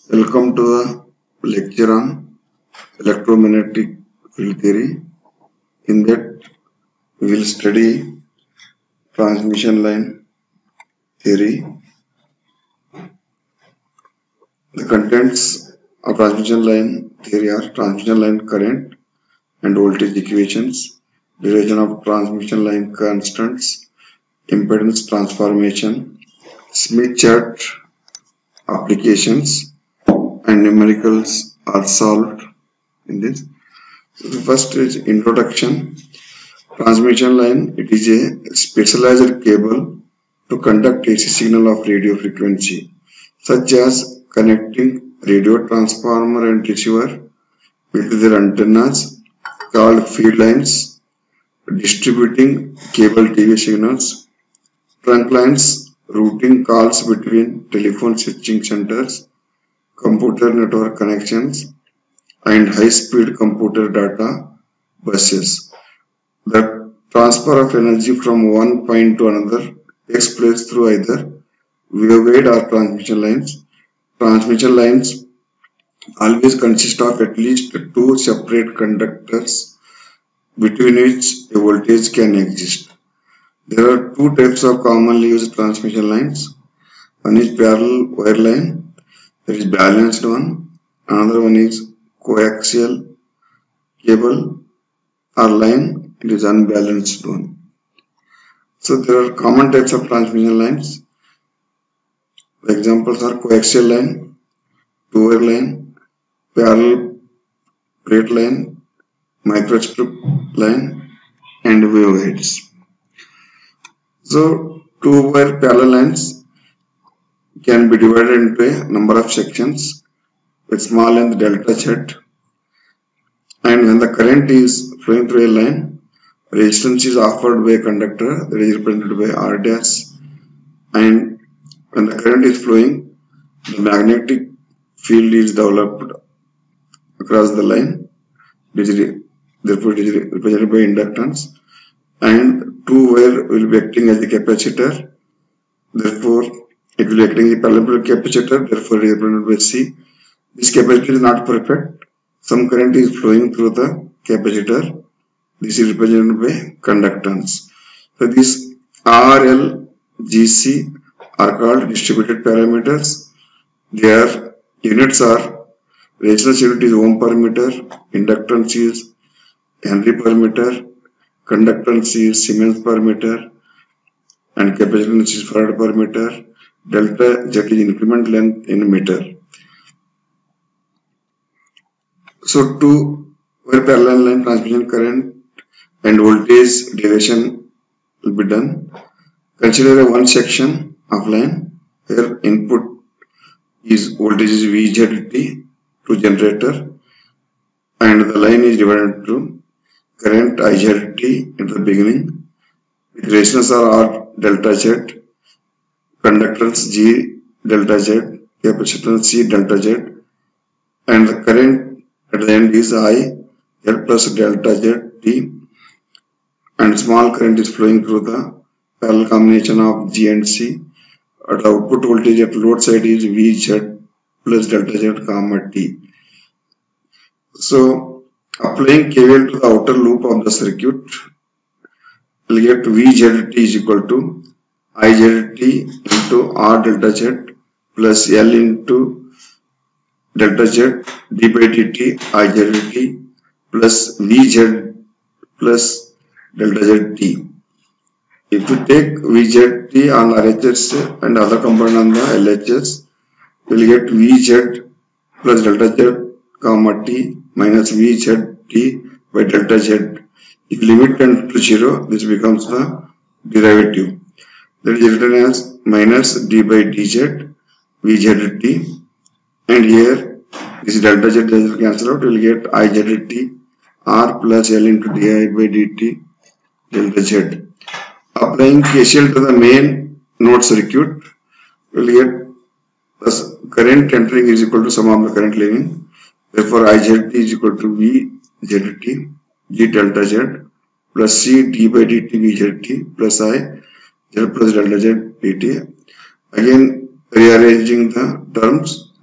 Welcome to the lecture on electromagnetic field theory. In that, we will study transmission line theory. The contents of transmission line theory are transmission line current and voltage equations, derivation of transmission line constants, impedance transformation, Smith chart applications, and numericals are solved in this. So the first is introduction. Transmission line, it is a specialized cable to conduct AC signal of radio frequency, such as connecting radio transformer and receiver with their antennas called feed lines, distributing cable TV signals, trunk lines, routing calls between telephone switching centers, computer network connections, and high-speed computer data buses. The transfer of energy from one point to another takes place through either waveguide or transmission lines. Transmission lines always consist of at least two separate conductors between which a voltage can exist. There are two types of commonly used transmission lines. One is parallel wire line, that is balanced one. Another one is coaxial cable or line, it is unbalanced one. So there are common types of transmission lines. The examples are coaxial line, two-wire line, parallel plate line, microstrip line, and waveguides. So two-wire parallel lines can be divided into a number of sections with small length delta Z, and when the current is flowing through a line, resistance is offered by a conductor, that is represented by R dash, and when the current is flowing, the magnetic field is developed across the line, therefore it is represented by inductance, and two wire will be acting as the capacitor, therefore it will be acting as a parallel capacitor, therefore it is represented by C. This capacitor is not perfect. Some current is flowing through the capacitor. This is represented by conductance. So these R, L, G, C are called distributed parameters. Their units are resistance unit is ohm per meter, inductance is Henry per meter, conductance is Siemens per meter, and capacitance is Farad per meter. Delta Z is increment length in meter. So two wire parallel line transmission current and voltage derivation will be done. Consider a one section of line where input is voltage is VZT to generator, and the line is divided into current IZT in the beginning with resistance R delta Z, conductance G delta Z, capacitance C delta Z, and the current at the end is I L plus delta Z T, and small current is flowing through the parallel combination of G and C. At the output voltage at load side is VZ plus delta Z comma T. So applying KVL to the outer loop of the circuit, we'll get VZT is equal to IZT into R delta Z plus L into delta Z d by dt IZT plus VZ plus delta Z T. If we take VZT on RHS and other component on the LHS, we will get VZ plus delta Z comma T minus VZT by delta Z. If limit tends to 0, this becomes the derivative. That is written as minus d by dz VZT, and here this delta Z does cancel out, we will get IZT R plus L into di by dt delta Z. Applying KCL to the main node circuit, we will get the current entering is equal to sum of the current leaving. Therefore, IZT is equal to VZT G delta Z plus C d by dt VZT plus I Z plus delta Z dt. Again, rearranging the terms,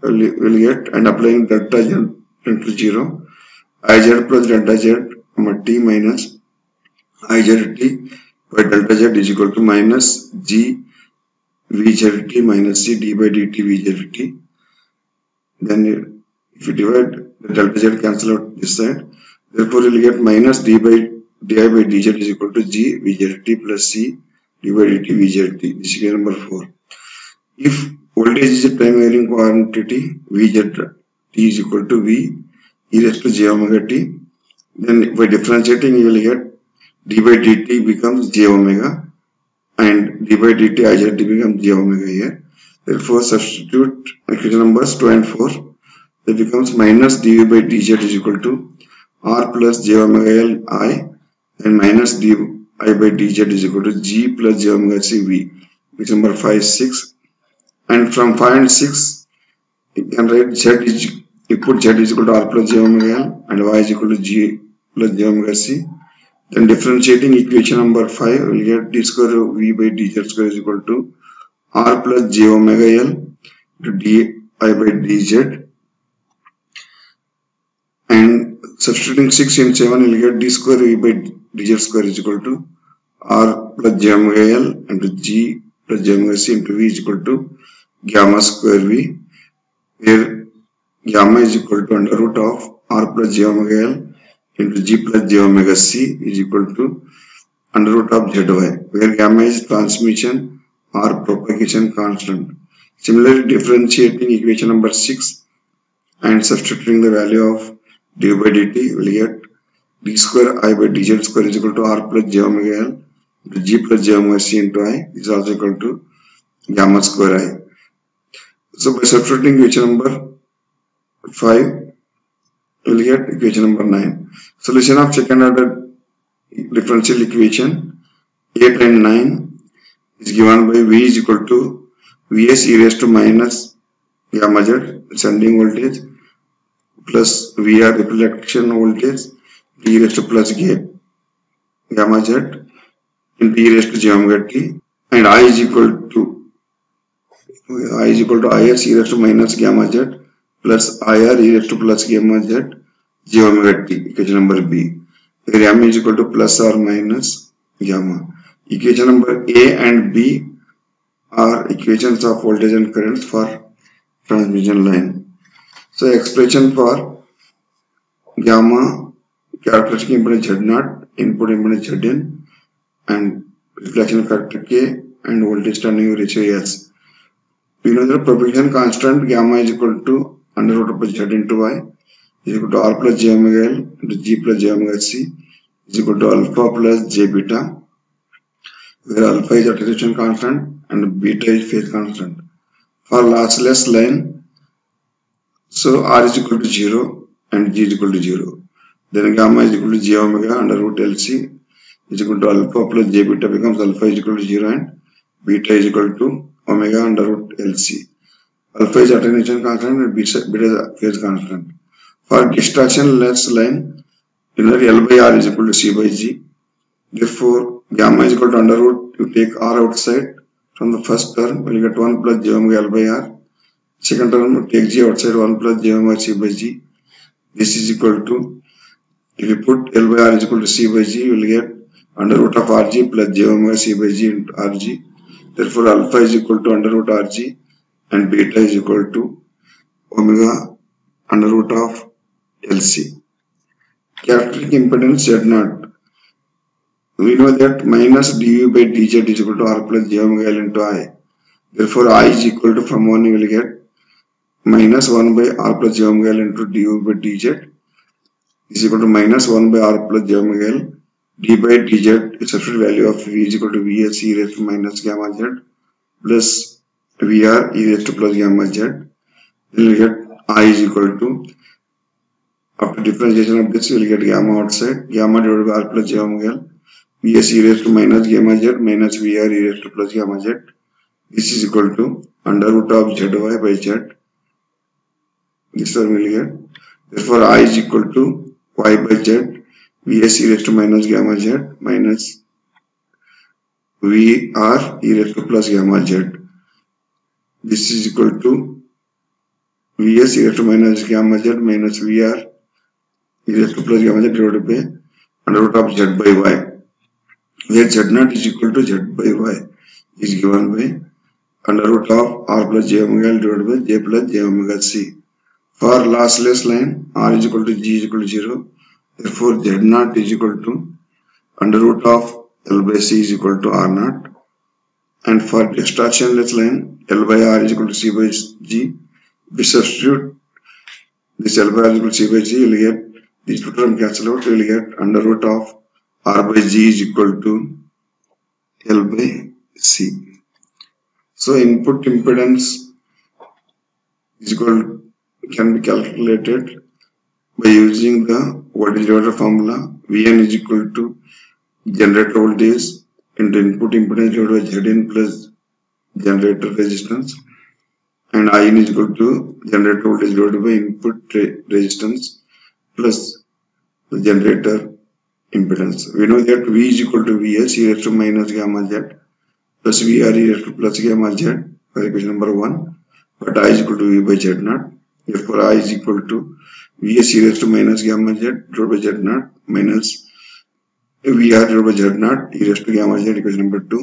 will get, and applying delta z into 0, iz plus delta z t minus iz t by delta z is equal to minus g vz t minus c d by dt vz t. Then if you divide the delta z, cancel out this side. Therefore, you will get minus di by dz is equal to g vz t plus c d by dt vz t. This is equation number 4. If voltage is a time varying quantity, vz t is equal to v e raised to j omega t. Then by differentiating, you will get d by dt becomes j omega and d by dt iz t becomes j omega here. Therefore, substitute equation numbers 2 and 4. It becomes minus dv by dz is equal to r plus j omega l I and minus di by dz is equal to g plus j omega c v. Which number 5, 6. And from 5 and 6, you can write z is, you put z is equal to r plus j omega l and y is equal to g plus j omega c. Then differentiating equation number 5, we will get d square of v by dz square is equal to r plus j omega l to di by dz. And substituting 6 and 7, we will get d square v by dz square is equal to r plus j omega l into g plus j omega c into v is equal to gamma square v, where gamma is equal to under root of r plus j omega l into g plus j omega c is equal to under root of zy, where gamma is transmission or propagation constant. Similarly, differentiating equation number 6 and substituting the value of d by dt, will get d square I by dz square is equal to r plus j omega l into g plus j omega c into I is also equal to gamma square I. So by substituting equation number 5, we will get equation number 9. Solution of second order differential equation 8 and 9 is given by v is equal to vs e raised to minus gamma z sending voltage plus VR reflection voltage e raised to plus gamma z into e raised to j omega t, and I is equal to is e raised to minus gamma z plus IR e raised to plus gamma z j omega t, equation number B, where gamma is equal to plus or minus gamma. Equation number A and B are equations of voltage and currents for transmission line. So expression for gamma, characteristic impedance Z0, input impedance Zn, and reflection factor K, and voltage turning ratio S. We know that propagation constant gamma is equal to under root of Z into Y is equal to R plus j omega L into G plus j omega C is equal to alpha plus j beta, where alpha is attenuation constant and beta is phase constant. For lossless line, so R is equal to 0 and G is equal to 0. Then gamma is equal to j omega under root LC is equal to alpha plus j beta becomes alpha is equal to 0 and beta is equal to omega under root LC. Alpha is attenuation constant and beta is phase constant. For distortionless line, L by R is equal to C by G. Therefore, gamma is equal to under root, you take R outside from the first term, we will get 1 plus j omega L by R. Second term, you take G outside, 1 plus j omega C by G. This is equal to, if you put L by R is equal to C by G, you will get under root of Rg plus j omega C by G into Rg. Therefore, alpha is equal to under root Rg and beta is equal to omega under root of LC. Characteristic impedance Z0. We know that minus dV by dz is equal to R plus j omega L into I. Therefore, I is equal to, from 1 you will get minus 1 by R plus j omega L into dV by dz is equal to minus 1 by R plus j omega L. D by dz is substitute value of V is equal to Vs e raised to minus gamma z plus Vr e raised to plus gamma z. Then we will get I is equal to, after differentiation of this, we will get gamma outside, gamma divided by R plus j omega L, Vs e raised to minus gamma z minus Vr e raised to plus gamma z. This is equal to under root of Zy by Z. This one we will get. Therefore, I is equal to Y by Z, Vs e raised to minus gamma z minus Vr e raised to plus gamma z. This is equal to Vs e raised to minus gamma z minus Vr e raised to plus gamma z divided by under root of z by y, where z naught is equal to z by y is given by under root of r plus j omega L divided by j plus j omega c. For lossless line, r is equal to g is equal to 0. Therefore, z naught is equal to under root of L by c is equal to r naught. And for distortionless line, L by r is equal to c by g. We substitute this L by r is equal to c by g, you will get these two terms cancel out, you will get under root of r by g is equal to L by c. So input impedance is equal can be calculated by using the voltage divider formula. Vn is equal to generator voltage into input impedance divided by Zn plus generator resistance, and In is equal to generator voltage divided by input resistance plus the generator impedance. We know that V is equal to Vs e raised to minus gamma z plus Vr e raised to plus gamma z for equation number 1, but I is equal to V by z naught. Therefore, I is equal to Vs e raised to minus gamma z divided by z naught minus Vr divided by z naught e raised to gamma z equation number 2.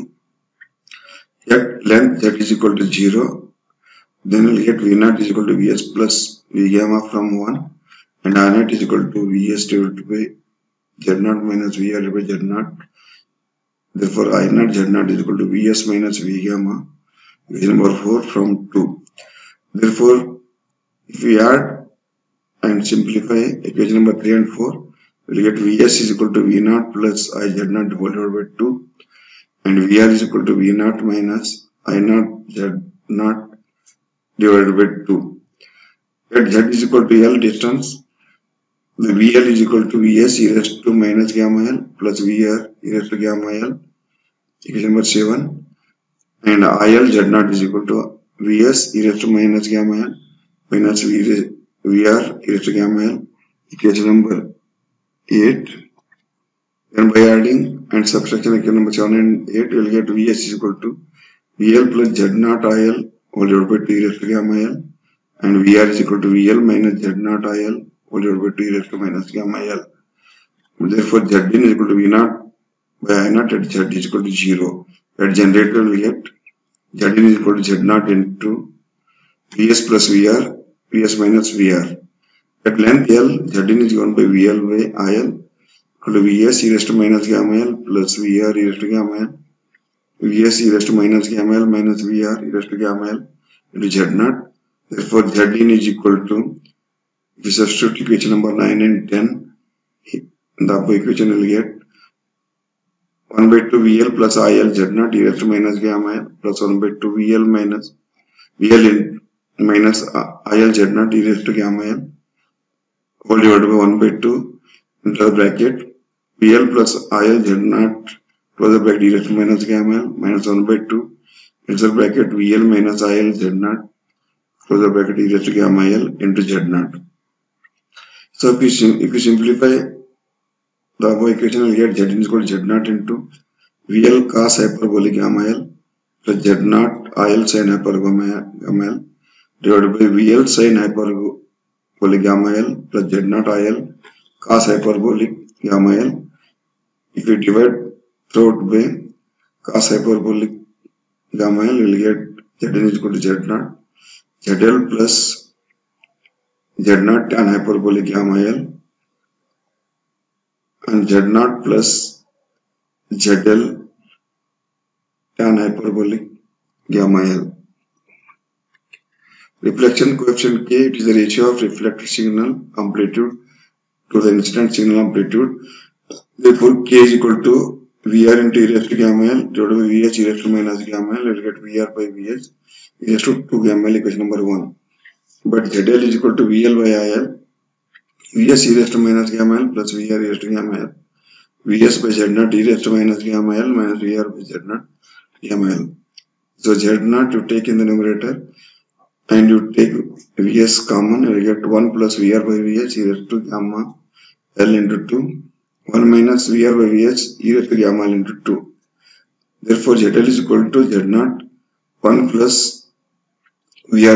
At length z is equal to 0. Then we'll get V naught is equal to Vs plus V gamma from 1, and I naught is equal to Vs divided by z naught minus Vr divided by z naught. Therefore, I naught z naught is equal to Vs minus V gamma, equation number 4 from 2. Therefore, if we add and simplify equation number 3 and 4, we will get Vs is equal to V naught plus I z naught divided by 2, and Vr is equal to V naught minus I naught z naught divided by 2. At z is equal to L distance, the Vl is equal to Vs e raised to minus gamma L plus Vr e raised to gamma L, equation number 7, and IL z naught is equal to Vs e raised to minus gamma L minus Vr e raised to gamma L, equation number 8. Then by adding and subtraction equation number 7 and 8, we will get Vs is equal to Vl plus z naught IL whole divided by 2 e raised to gamma L, and Vr is equal to Vl minus z naught IL whole divided by 2 e raised to minus gamma L. Therefore, Zin is equal to V naught by I naught at Z is equal to 0. At generator, we get Zin is equal to Z naught into Vs plus Vr, Vs minus Vr. At length L, Zin is given by Vl by IL equal to Vs e raised to minus gamma L plus Vr e raised to gamma L, Vs e raised to minus gamma L minus Vr e raised to gamma L into Z naught. Therefore, Zin is equal to, if we substitute equation number 9 and 10, in the above equation we will get 1 by 2 Vl plus IL Z naught e raised to minus gamma L plus 1 by 2 Vl minus IL Z naught e raised to gamma L whole divided by 1 by 2 into the bracket Vl plus IL Z naught close the bracket e raised to minus gamma L minus 1 by 2 into the bracket Vl minus IL Z naught close the bracket e raised to gamma L into Z naught. So if you simplify the above equation, we will get Z is equal to Z naught into Vl cos hyperbolic gamma L plus Z naught IL sin hyperbolic gamma L divided by Vl sin hyperbolic gamma L plus Z naught IL cos hyperbolic gamma L. If we divide throughout by cos hyperbolic gamma L, we will get Zn is equal to Z naught Zl plus Z naught tan hyperbolic gamma L and Z naught plus Zl tan hyperbolic gamma L. Reflection coefficient K, it is the ratio of reflected signal amplitude to the incident signal amplitude. Therefore, K is equal to Vr into e raised to gamma L divided by Vh e raised to minus gamma L. We will get Vr by Vh e raised to 2 gamma L, equation number 1. But Zl is equal to Vl by IL, Vs e raised to minus gamma L plus Vr e raised to gamma L, Vs by Z naught e raised to minus gamma L minus Vr by Z naught gamma L. So Z naught you take in the numerator and you take Vs common, you will get 1 plus Vr by Vh e raised to gamma L into 2, 1 minus Vr by Vh e raised to gamma L into 2. Therefore, Zl is equal to Z naught 1 plus Vr by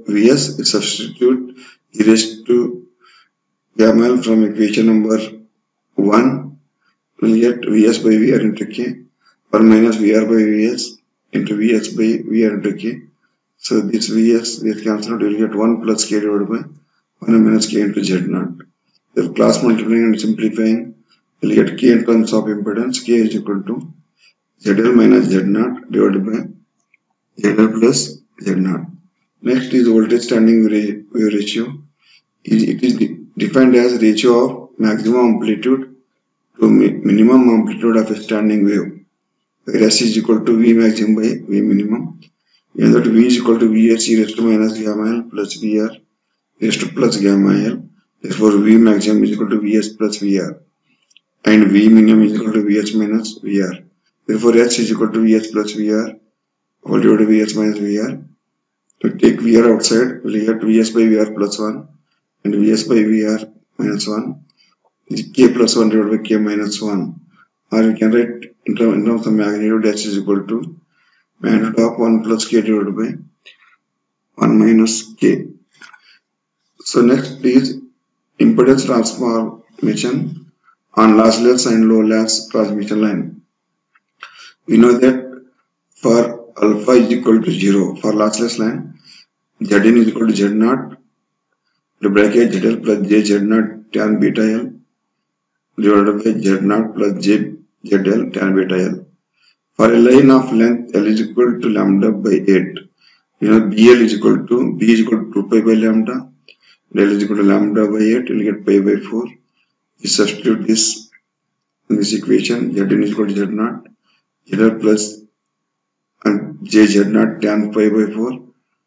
Vs, substitute e raised to gamma L from equation number 1. We'll get Vs by Vr into K, or minus Vr by Vs into Vs by Vr into K. So this Vs will cancel out, we'll get 1 plus K divided by 1 minus K into Z0. If class multiplying and simplifying, we'll get K in terms of impedance. K is equal to ZL minus Z0 divided by ZL plus Z0. Next is voltage standing wave ratio. It is defined as ratio of maximum amplitude to minimum amplitude of a standing wave, where S is equal to V maximum by V minimum. We know that V is equal to Vs e raised to minus gamma L plus Vr raised to plus gamma L. Therefore, V maximum is equal to Vs plus Vr, and V minimum is equal to Vs minus Vr. Therefore, S is equal to Vs plus Vr whole divided by Vs minus Vr. To take Vr outside, we get Vs by Vr plus 1 and Vs by Vr minus 1. K plus 1 divided by K minus 1. Or we can write in terms of magnitude, S is equal to magnitude of 1 plus K divided by 1 minus K. So next is impedance transformation on lossless and low loss transmission line. We know that for alpha is equal to 0 for lossless line, Zn is equal to Z0, the bracket ZL plus J Z0 tan beta L divided by Z0 plus J ZL tan beta L. For a line of length L is equal to lambda by 8, you know BL is equal to B is equal to 2 pi by lambda, L is equal to lambda by 8, you will get pi by 4. You substitute this in this equation, Zn is equal to Z0, ZL plus and J Z0 tan pi by 4,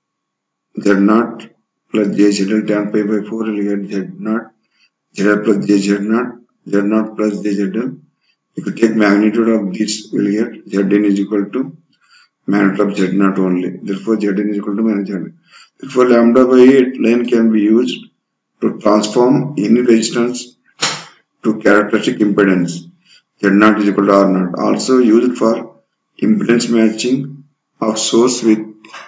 Z0 plus J ZL tan pi by 4, you will get Z0, ZL plus J Z0, Z0 plus J ZL. If you take magnitude of this, we will get Zn is equal to magnitude of Z0 only. Therefore, Zn is equal to minus Zn. Therefore, lambda by 8 line can be used to transform any resistance to characteristic impedance. Z0 is equal to R0. Also used for impedance matching of source with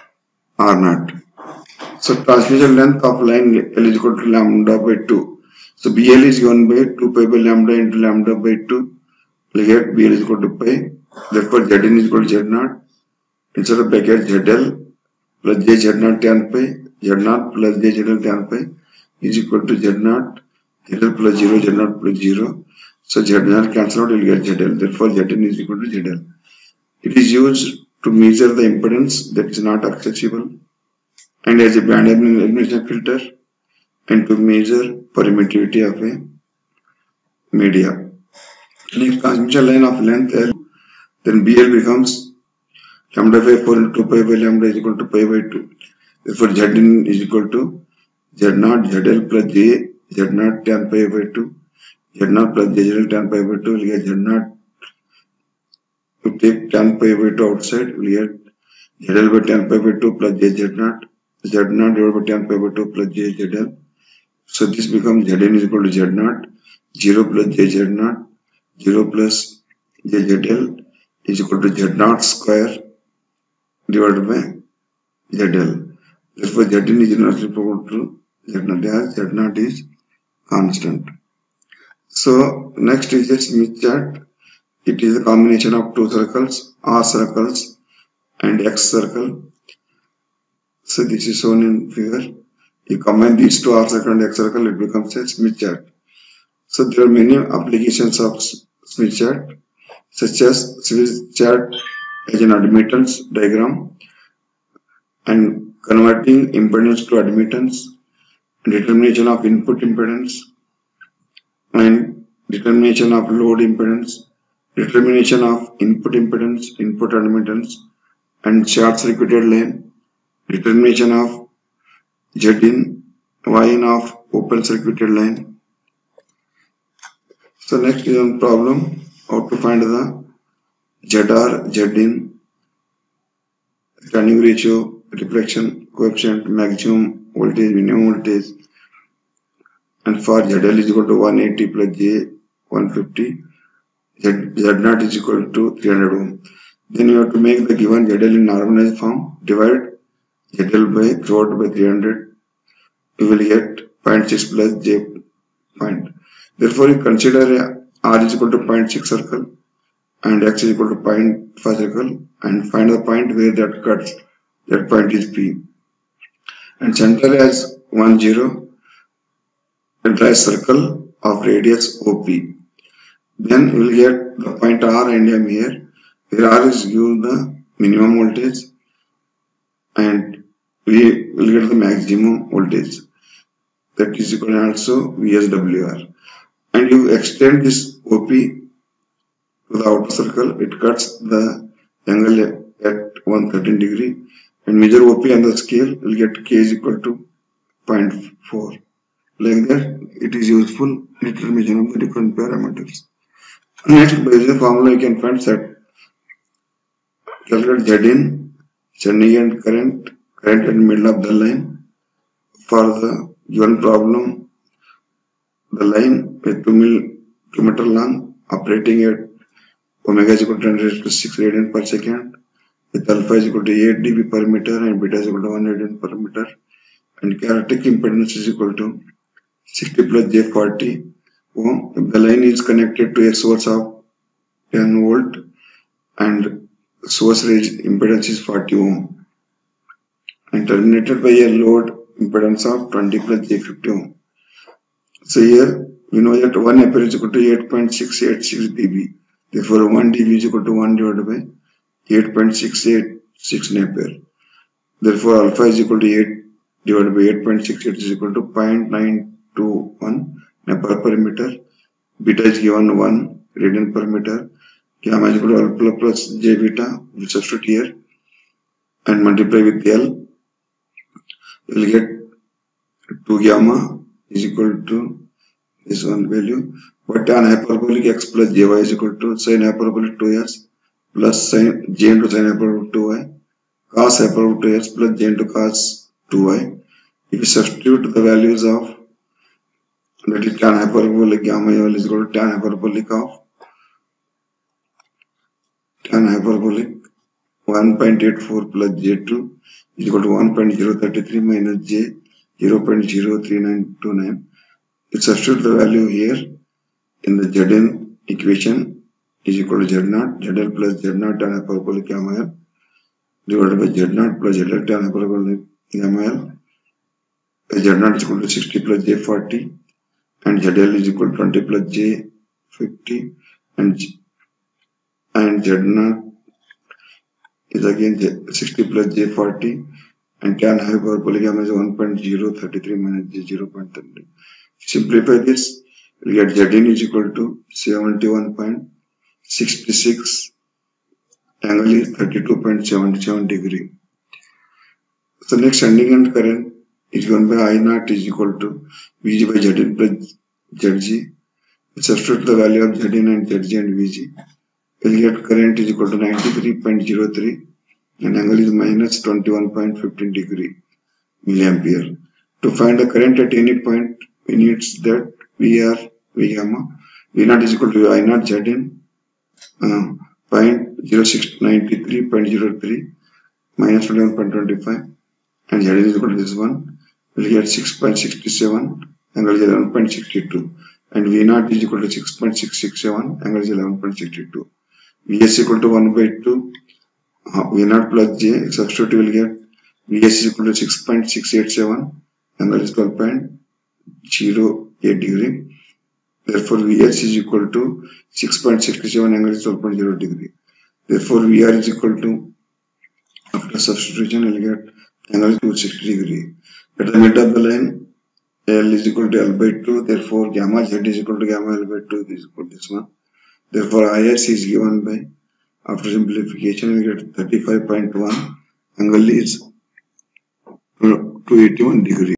R0. So transmission length of line L is equal to lambda by 2. So BL is given by 2 pi by lambda into lambda by 2. We get BL is equal to pi. Therefore, Zn is equal to Z0. Instead of bracket ZL plus J Z0 tan pi, Z0 plus J ZL tan pi is equal to Z0, ZL plus 0, Z0 plus 0. So Z0 cancel out, you will get ZL. Therefore, Zn is equal to ZL. It is used to measure the impedance that is not accessible and as a band elimination filter, and to measure permittivity of a media. Next, transmission line of length L, then BL becomes lambda by 4 into 2 pi by lambda is equal to pi by 2. Therefore, Zn is equal to Z0 ZL plus J Z0 tan pi by 2, Z0 plus J ZL tan pi by 2, we get Z0. To take tan pi by 2 outside, we get ZL by tan pi by 2 plus J Z0, Z0 divided by tan pi by 2 plus J ZL. So this becomes Zn is equal to Z0, 0 plus J Z0, 0 plus J ZL is equal to Z0 square divided by ZL. Therefore, Zn is not equal to Z0 as Z0 is constant. So next is a Smith chart. It is a combination of two circles, R circles and X circle. So this is shown in figure. You combine these two R circle and X circle, it becomes a Smith chart. So there are many applications of Smith chart, such as Smith chart as an admittance diagram and converting impedance to admittance, determination of input impedance and determination of load impedance, determination of input impedance, input admittance and short circuited line, determination of Zin, Yin of open circuited line. So next is one problem, how to find the ZR, Zin, standing ratio, reflection coefficient, maximum voltage, minimum voltage, and for ZL is equal to 180 plus J 150, Z0 is equal to 300 ohm. Then you have to make the given ZL in normalized form, divide ZL by throughout by 300, you will get 0.6 plus J point. Therefore, you consider R is equal to 0.6 circle and X is equal to 0.5 circle and find the point where that cuts. That point is P. And center as 1, 0 and draw a circle of radius OP. Then you will get the point R and M here. Here R is given the minimum voltage and we will get the maximum voltage. That is equal to also VSWR. And you extend this OP to the outer circle, it cuts the angle at 113 degree and measure OP on the scale, will get K is equal to 0.4. Like that, it is useful in determination of the different parameters. Next, by the formula, you can find that calculate Zin, sending end current at the middle of the line. For the given problem, the line is 2 km long, operating at omega is equal to 10 raised to 6 radian per second, with alpha is equal to 8 dB per meter and beta is equal to 1 radian per meter, and characteristic impedance is equal to 60 plus J40 ohm. If the line is connected to a source of 10 volt and source impedance is 40 ohm and terminated by a load impedance of 20 plus J50 ohm. So here we know that 1 ampere is equal to 8.686 dB. Therefore 1 dB is equal to 1 divided by 8.686 ampere. Therefore alpha is equal to 8 divided by 8.68 is equal to 0.921 ampere per meter. Beta is given 1 radian per meter. Gamma is equal to alpha plus J beta. We substitute here and multiply with L. We will get 2 gamma is equal to this one value. But tan hyperbolic x plus jy is equal to sin hyperbolic 2s plus sin j into sin hyperbolic 2y, cos hyperbolic 2s plus j into cos 2y. If you substitute the values of that is tan hyperbolic gamma is equal to tan hyperbolic of tan hyperbolic 1.84 plus j2 is equal to 1.033 minus j 0.03929. You substitute the value here in the Zn equation is equal to Z0, ZL plus Z0 tan hyperbolic gamma L divided by Z0 plus ZL tan hyperbolic gamma L. Z0 is equal to 60 plus J40 and ZL is equal to 20 plus J50 and Z0 is again 60 plus J40 and tan hyperbolic gamma is 1.033 minus J 0.30. Simplify this, we get Zn is equal to 71.66, angle is 32.77 degree. So next sending end current is given by I0 is equal to Vg by Zn plus Zg. We substitute the value of Zn and Zg and Vg. We get current is equal to 93.03 and angle is minus 21.15 degree milliampere. To find the current at any point, we need that VR, V gamma, V0 is equal to I0 Zn 0.0693.03 minus 21.25 and Zn is equal to this one. We will get 6.67, angle is 11.62 and V0 is equal to 6.667, angle is 11.62. Vs equal to 1 by 2, V0 plus J, substitute will get Vs is equal to 6.687, angle is 12.08 degree. Therefore, Vs is equal to 6.67, angle is 12.0 degree. Therefore, Vr is equal to, after substitution, we will get angle is 260 degree. At the middle of the line, L is equal to L by 2. Therefore, gamma Z is equal to gamma L by 2. This is equal to this one. Therefore, Is is given by, after simplification, we get 35.1. Angle is 281 degree.